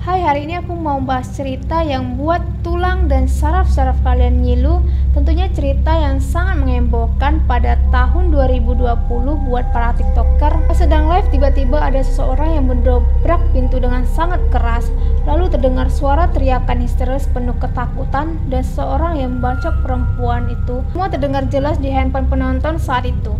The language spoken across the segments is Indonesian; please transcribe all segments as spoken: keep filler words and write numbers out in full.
Hai, hari ini aku mau bahas cerita yang buat tulang dan saraf-saraf kalian nyilu. Tentunya cerita yang sangat menghebohkan pada tahun dua ribu dua puluh buat para tiktoker. Pas sedang live, tiba-tiba ada seseorang yang mendobrak pintu dengan sangat keras. Lalu terdengar suara teriakan histeris penuh ketakutan dan seseorang yang membacok perempuan itu. Semua terdengar jelas di handphone penonton saat itu.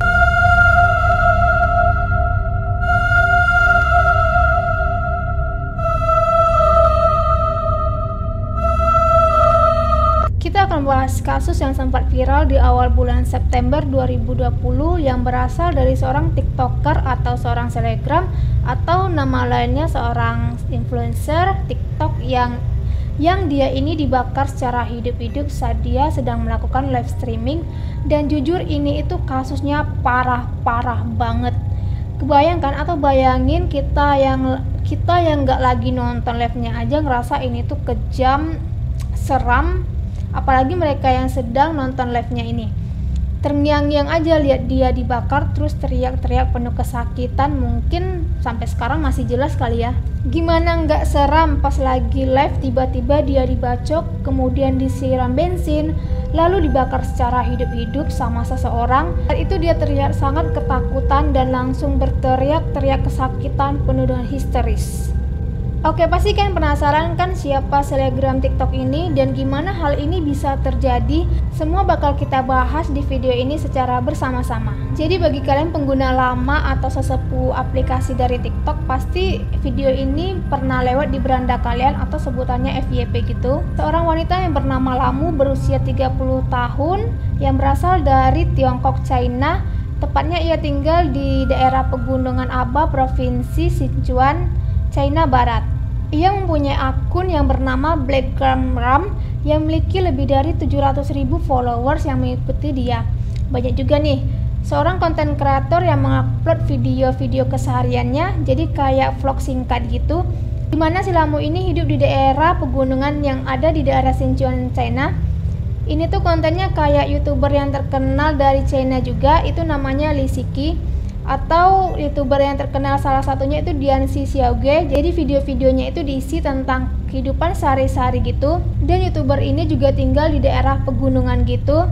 Kita akan bahas kasus yang sempat viral di awal bulan September dua ribu dua puluh yang berasal dari seorang tiktoker atau seorang selebgram atau nama lainnya seorang influencer tiktok yang yang dia ini dibakar secara hidup-hidup saat dia sedang melakukan live streaming. Dan jujur ini itu kasusnya parah-parah banget. Kebayangkan atau bayangin kita yang kita yang nggak lagi nonton live-nya aja ngerasa ini tuh kejam, seram. Apalagi mereka yang sedang nonton live-nya ini. Terngiang-ngiang aja lihat dia dibakar terus teriak-teriak penuh kesakitan. Mungkin sampai sekarang masih jelas kali ya. Gimana nggak seram pas lagi live tiba-tiba dia dibacok, kemudian disiram bensin, lalu dibakar secara hidup-hidup sama seseorang. Saat itu dia teriak sangat ketakutan dan langsung berteriak-teriak kesakitan penuh dengan histeris. Oke, pasti kan penasaran kan siapa selebgram TikTok ini dan gimana hal ini bisa terjadi? Semua bakal kita bahas di video ini secara bersama-sama. Jadi bagi kalian pengguna lama atau sesepuh aplikasi dari TikTok, pasti video ini pernah lewat di beranda kalian atau sebutannya F Y P gitu. Seorang wanita yang bernama Lamu berusia tiga puluh tahun yang berasal dari Tiongkok, China. Tepatnya ia tinggal di daerah Pegunungan Aba, Provinsi Sichuan, China Barat. Ia mempunyai akun yang bernama Blackgram Ram yang memiliki lebih dari tujuh ratus ribu followers yang mengikuti dia. Banyak juga nih seorang konten kreator yang mengupload video-video kesehariannya, jadi kayak vlog singkat gitu. Dimana si Lamu ini hidup di daerah pegunungan yang ada di daerah Sichuan, China. Ini tuh kontennya kayak youtuber yang terkenal dari China juga, itu namanya Li Siki. Atau youtuber yang terkenal salah satunya itu Dian Si Xiaoge. Jadi video-videonya itu diisi tentang kehidupan sehari-hari gitu. Dan youtuber ini juga tinggal di daerah pegunungan gitu.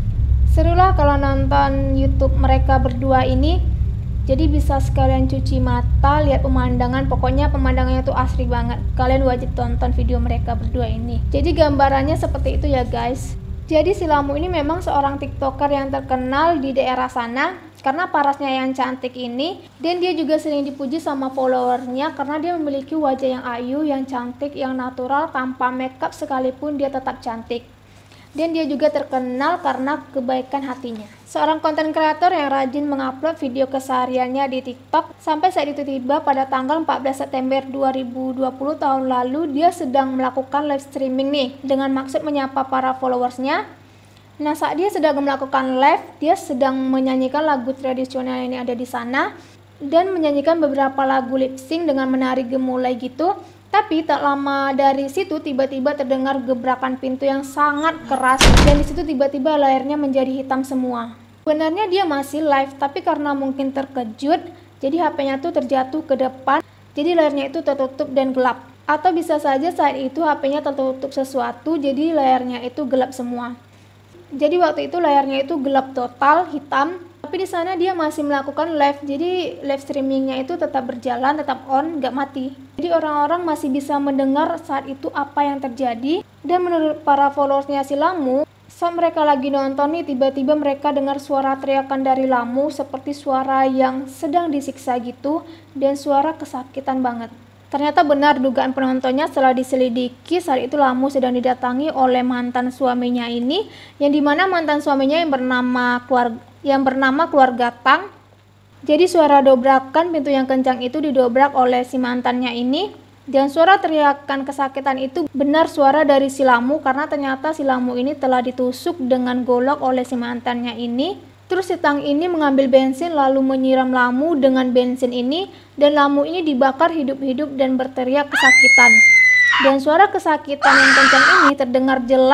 Serulah kalau nonton YouTube mereka berdua ini. Jadi bisa sekalian cuci mata, lihat pemandangan. Pokoknya pemandangannya tuh asri banget. Kalian wajib tonton video mereka berdua ini. Jadi gambarannya seperti itu ya guys. Jadi si Lamu ini memang seorang tiktoker yang terkenal di daerah sana karena parasnya yang cantik ini, dan dia juga sering dipuji sama followernya karena dia memiliki wajah yang ayu, yang cantik, yang natural, tanpa makeup sekalipun dia tetap cantik. Dan dia juga terkenal karena kebaikan hatinya. Seorang konten kreator yang rajin mengupload video kesehariannya di TikTok. Sampai saat itu tiba pada tanggal empat belas September dua ribu dua puluh tahun lalu, dia sedang melakukan live streaming nih dengan maksud menyapa para followersnya. Nah, saat dia sedang melakukan live, dia sedang menyanyikan lagu tradisional yang ada di sana dan menyanyikan beberapa lagu lip sync dengan menari gemulai gitu. Tapi tak lama dari situ tiba-tiba terdengar gebrakan pintu yang sangat keras dan di situ tiba-tiba layarnya menjadi hitam semua. Sebenarnya dia masih live, tapi karena mungkin terkejut, jadi H P-nya tuh terjatuh ke depan, jadi layarnya itu tertutup dan gelap. Atau bisa saja saat itu H P-nya tertutup sesuatu, jadi layarnya itu gelap semua. Jadi waktu itu layarnya itu gelap total, hitam. Tapi di sana dia masih melakukan live, jadi live streamingnya itu tetap berjalan, tetap on, nggak mati. Jadi orang-orang masih bisa mendengar saat itu apa yang terjadi. Dan menurut para followersnya si Lamu, saat mereka lagi nonton nih, tiba-tiba mereka dengar suara teriakan dari Lamu seperti suara yang sedang disiksa gitu, dan suara kesakitan banget. Ternyata benar dugaan penontonnya. Setelah diselidiki, saat itu Lamu sedang didatangi oleh mantan suaminya ini, yang dimana mantan suaminya yang bernama keluarga, yang bernama keluarga Tang. Jadi suara dobrakan pintu yang kencang itu didobrak oleh si mantannya ini, dan suara teriakan kesakitan itu benar suara dari si Lamu karena ternyata si Lamu ini telah ditusuk dengan golok oleh si mantannya ini. Terus si Tang ini mengambil bensin lalu menyiram Lamu dengan bensin ini, dan Lamu ini dibakar hidup-hidup dan berteriak kesakitan. Dan suara kesakitan yang kencang ini terdengar jelas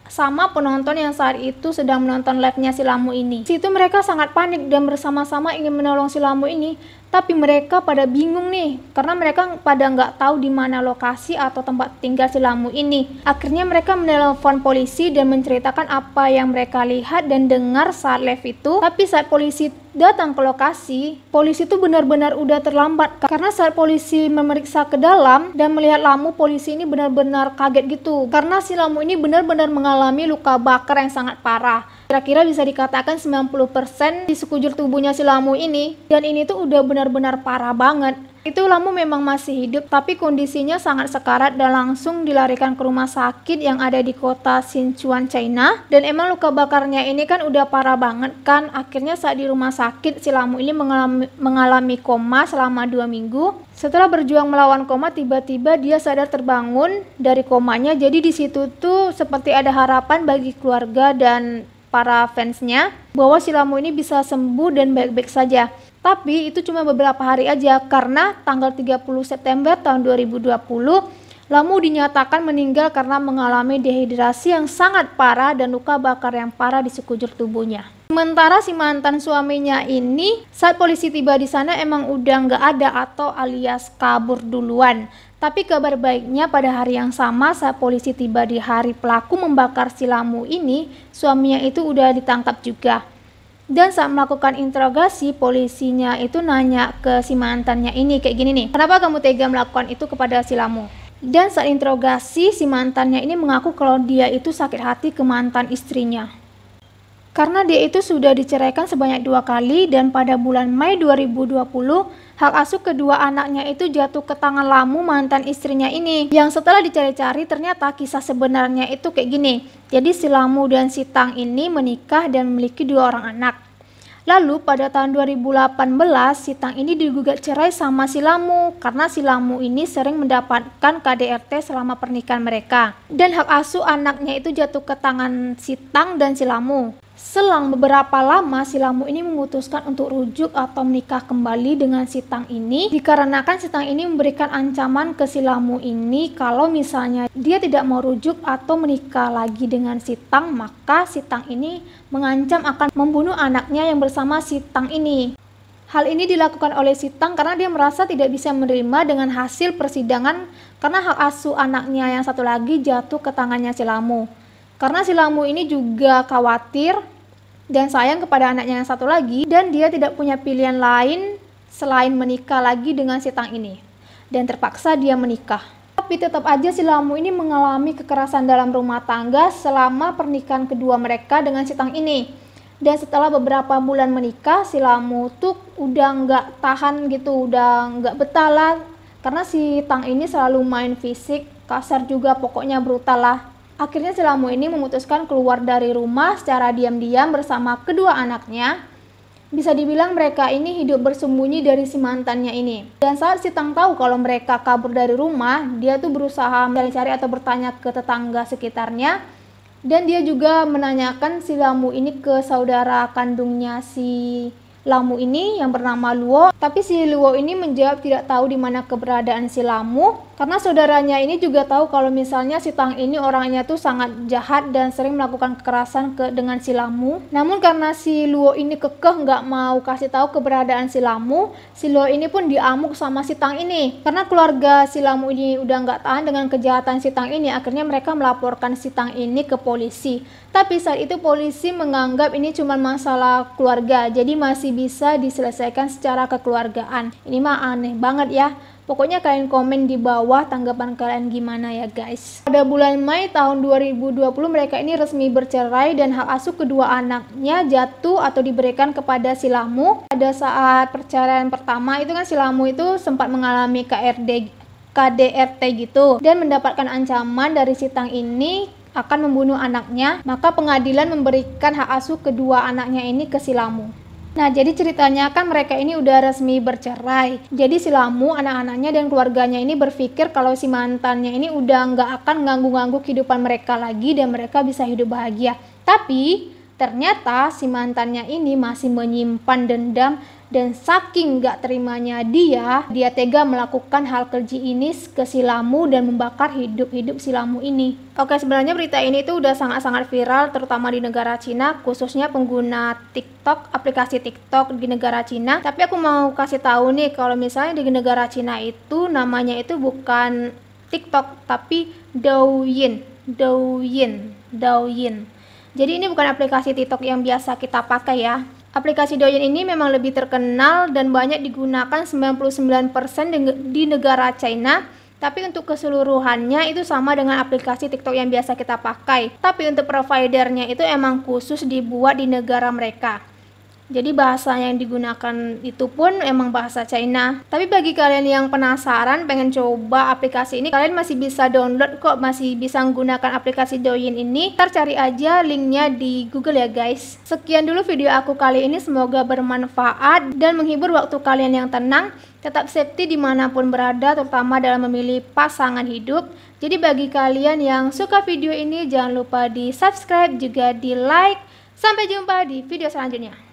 sama penonton yang saat itu sedang menonton live-nya si Lamu ini. Di situ mereka sangat panik dan bersama-sama ingin menolong si Lamu ini, tapi mereka pada bingung nih, karena mereka pada nggak tahu di mana lokasi atau tempat tinggal si Lamu ini. Akhirnya mereka menelpon polisi dan menceritakan apa yang mereka lihat dan dengar saat live itu. Tapi saat polisi datang ke lokasi, polisi itu benar-benar udah terlambat, karena saat polisi memeriksa ke dalam dan melihat Lamu, polisi ini benar-benar kaget gitu, karena si Lamu ini benar-benar mengalami luka bakar yang sangat parah. Kira-kira bisa dikatakan sembilan puluh persen di sekujur tubuhnya si Lamu ini, dan ini tuh udah benar-benar parah banget. Itu Lamu memang masih hidup, tapi kondisinya sangat sekarat dan langsung dilarikan ke rumah sakit yang ada di kota Sichuan, China. Dan emang luka bakarnya ini kan udah parah banget kan. Akhirnya saat di rumah sakit, si Lamu ini mengalami, mengalami koma selama dua minggu. Setelah berjuang melawan koma, tiba-tiba dia sadar terbangun dari komanya. Jadi di situ tuh seperti ada harapan bagi keluarga dan para fansnya bahwa si Lamu ini bisa sembuh dan baik-baik saja. Tapi itu cuma beberapa hari aja, karena tanggal tiga puluh September tahun dua ribu dua puluh Lamu dinyatakan meninggal karena mengalami dehidrasi yang sangat parah dan luka bakar yang parah di sekujur tubuhnya. Sementara si mantan suaminya ini saat polisi tiba di sana emang udah nggak ada atau alias kabur duluan. Tapi kabar baiknya pada hari yang sama saat polisi tiba di hari pelaku membakar si Lamu ini, suaminya itu udah ditangkap juga. Dan saat melakukan interogasi, polisinya itu nanya ke si mantannya ini kayak gini nih, kenapa kamu tega melakukan itu kepada si Lamu? Dan saat interogasi, si mantannya ini mengaku kalau dia itu sakit hati ke mantan istrinya, karena dia itu sudah diceraikan sebanyak dua kali. Dan pada bulan Mei dua ribu dua puluh, hak asuh kedua anaknya itu jatuh ke tangan Lamu, mantan istrinya ini. Yang setelah dicari-cari ternyata kisah sebenarnya itu kayak gini. Jadi si Lamu dan si Tang ini menikah dan memiliki dua orang anak. Lalu pada tahun dua ribu delapan belas si Tang ini digugat cerai sama si Lamu karena si Lamu ini sering mendapatkan K D R T selama pernikahan mereka. Dan hak asuh anaknya itu jatuh ke tangan si Tang dan si Lamu. Selang beberapa lama si Lamu ini memutuskan untuk rujuk atau menikah kembali dengan si Tang ini, dikarenakan si Tang ini memberikan ancaman ke si Lamu ini kalau misalnya dia tidak mau rujuk atau menikah lagi dengan si Tang, maka si Tang ini mengancam akan membunuh anaknya yang bersama si Tang ini. Hal ini dilakukan oleh si Tang karena dia merasa tidak bisa menerima dengan hasil persidangan karena hak asuh anaknya yang satu lagi jatuh ke tangannya si Lamu. Karena si Lamu ini juga khawatir dan sayang kepada anaknya yang satu lagi, dan dia tidak punya pilihan lain selain menikah lagi dengan si Tang ini. Dan terpaksa dia menikah. Tapi tetap aja si Lamu ini mengalami kekerasan dalam rumah tangga selama pernikahan kedua mereka dengan si Tang ini. Dan setelah beberapa bulan menikah, si Lamu tuh udah nggak tahan gitu, udah nggak betah lah. Karena si Tang ini selalu main fisik, kasar juga, pokoknya brutal lah. Akhirnya si Lamu ini memutuskan keluar dari rumah secara diam-diam bersama kedua anaknya. Bisa dibilang mereka ini hidup bersembunyi dari si mantannya ini. Dan saat si Tang tahu kalau mereka kabur dari rumah, dia tuh berusaha mencari-cari atau bertanya ke tetangga sekitarnya. Dan dia juga menanyakan si Lamu ini ke saudara kandungnya si Lamu ini yang bernama Luo. Tapi si Luo ini menjawab tidak tahu di mana keberadaan si Lamu. Karena saudaranya ini juga tahu kalau misalnya si Tang ini orangnya tuh sangat jahat dan sering melakukan kekerasan ke dengan si Lamu. Namun karena si Luo ini kekeh nggak mau kasih tahu keberadaan si Lamu, si Luo ini pun diamuk sama si Tang ini. Karena keluarga si Lamu ini udah nggak tahan dengan kejahatan si Tang ini, akhirnya mereka melaporkan si Tang ini ke polisi. Tapi saat itu polisi menganggap ini cuma masalah keluarga, jadi masih bisa diselesaikan secara kekeluargaan. Ini mah aneh banget ya. Pokoknya kalian komen di bawah tanggapan kalian gimana ya guys. Pada bulan Mei tahun dua ribu dua puluh mereka ini resmi bercerai dan hak asuh kedua anaknya jatuh atau diberikan kepada si Lamu. Pada saat perceraian pertama itu kan si Lamu itu sempat mengalami K D R T gitu dan mendapatkan ancaman dari si Tang ini akan membunuh anaknya. Maka pengadilan memberikan hak asuh kedua anaknya ini ke si Lamu. Nah, jadi ceritanya kan mereka ini udah resmi bercerai. Jadi si Lamu, anak-anaknya dan keluarganya ini berpikir kalau si mantannya ini udah nggak akan ganggu-ganggu kehidupan mereka lagi dan mereka bisa hidup bahagia. Tapi ternyata si mantannya ini masih menyimpan dendam Dan saking gak terimanya dia, dia tega melakukan hal keji ini ke si Lamu dan membakar hidup-hidup si Lamu ini. Oke, sebenarnya berita ini tuh udah sangat-sangat viral, terutama di negara Cina, khususnya pengguna TikTok, aplikasi TikTok di negara Cina. Tapi aku mau kasih tahu nih, kalau misalnya di negara Cina itu namanya itu bukan TikTok, tapi Douyin, Douyin, Douyin. Jadi ini bukan aplikasi TikTok yang biasa kita pakai ya. Aplikasi Douyin ini memang lebih terkenal dan banyak digunakan sembilan puluh sembilan persen di negara China. Tapi untuk keseluruhannya itu sama dengan aplikasi TikTok yang biasa kita pakai. Tapi untuk providernya itu emang khusus dibuat di negara mereka. Jadi bahasa yang digunakan itu pun emang bahasa China. Tapi bagi kalian yang penasaran pengen coba aplikasi ini, kalian masih bisa download kok, masih bisa menggunakan aplikasi Douyin ini. Ntar cari aja linknya di Google ya guys. Sekian dulu video aku kali ini, semoga bermanfaat dan menghibur waktu kalian yang tenang. Tetap safety dimanapun berada, terutama dalam memilih pasangan hidup. Jadi bagi kalian yang suka video ini, jangan lupa di subscribe, juga di like. Sampai jumpa di video selanjutnya.